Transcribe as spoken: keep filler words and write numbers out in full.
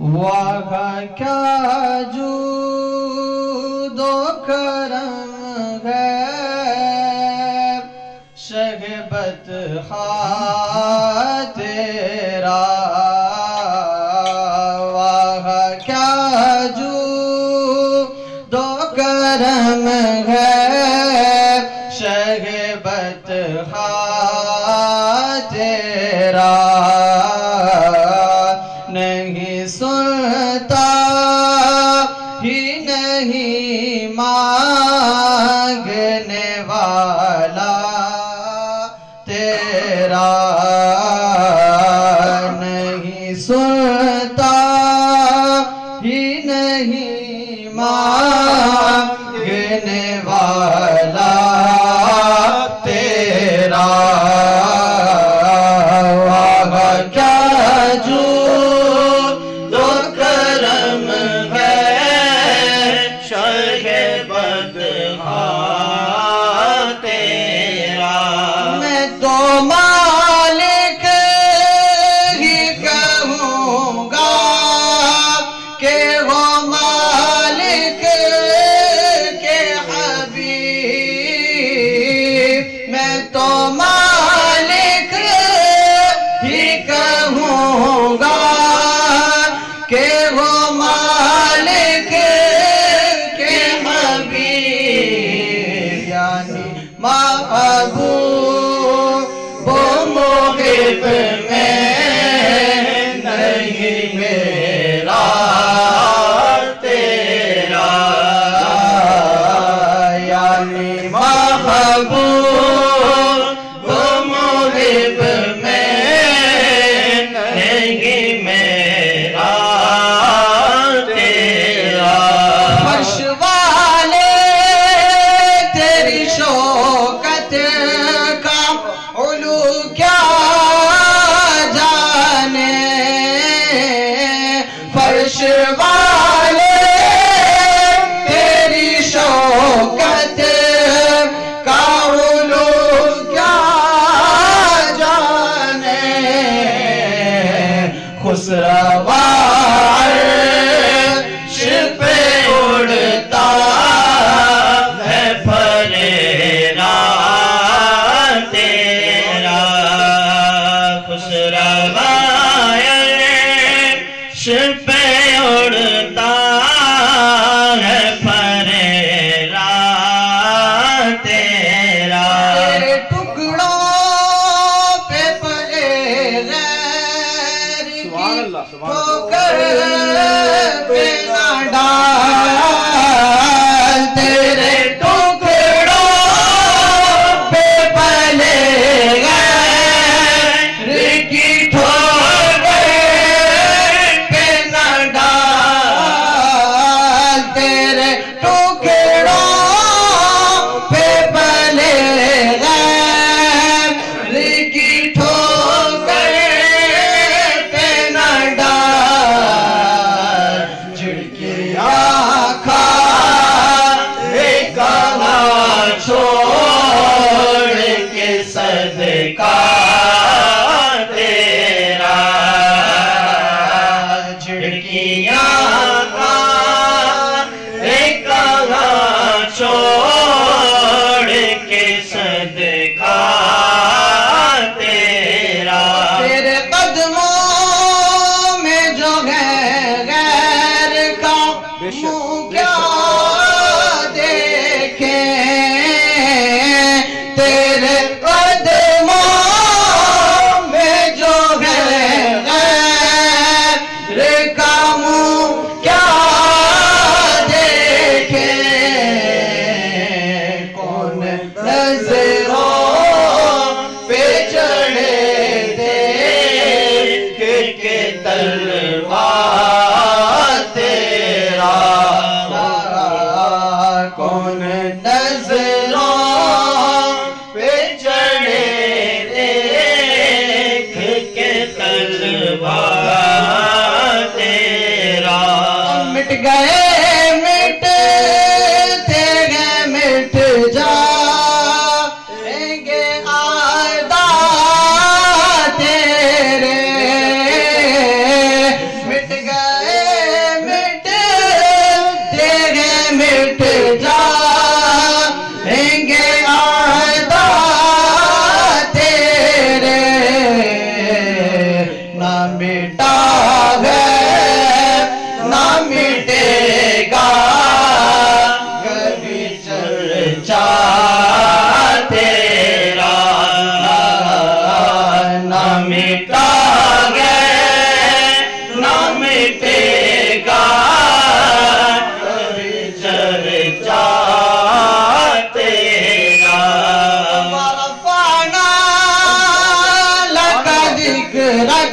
واہ کیا جود و کرم ہے شہبت خواہ تیرا، واہ کیا جود و کرم ہے شہبت خواہ تیرا، نہیں سنتا ہی نہیں مانگنے والا تیرا، نہیں سنتا ہی نہیں مانگنے والا تیرا، واہ کیا جو محبوب و محب میں نہیں میرا تیرا، یعنی محبوب و محب میں نہیں میرا تیرا، فرش والے تیری شوکت کا علو کیا جانے، فرش والے تیری شوکت کا علو کیا جانے، خسروا عرش پہ اڑتا ہے پھریرا تیرا، خسروا عرش پہ اڑتا ہے پھریرا تیرا، تیرے ٹکڑوں پہ پلے غیر کی ٹھوکر پہ نہ ڈال، تیرے ٹکڑوں پہ پلے غیر کی ٹھوکر پہ نہ ڈال، تیرے ٹکڑوں پہ پلے غیر کی ٹھوکر پہ نہ ڈال، جھڑکیاں کھا کہاں چھوڑ کے صدقہ تیرا، جھڑکیاں کھا کہاں چھوڑ کے صدقہ تیرا، تیرے قدموں میں جو ہے غیر کا منہ کیا دیکھیں، تیرے قدموں میں جو ہے غیر کا منہ کیا دیکھیں، کون نظروں پہ چڑھے دیکھ کے تلوار تیرا، کون نظروں پہ چڑھے دیکھ کے تلوار تیرا، مٹ گئے مٹتے گئے مٹ جائیں گے اعداء تیرے، مٹ گئے رکھ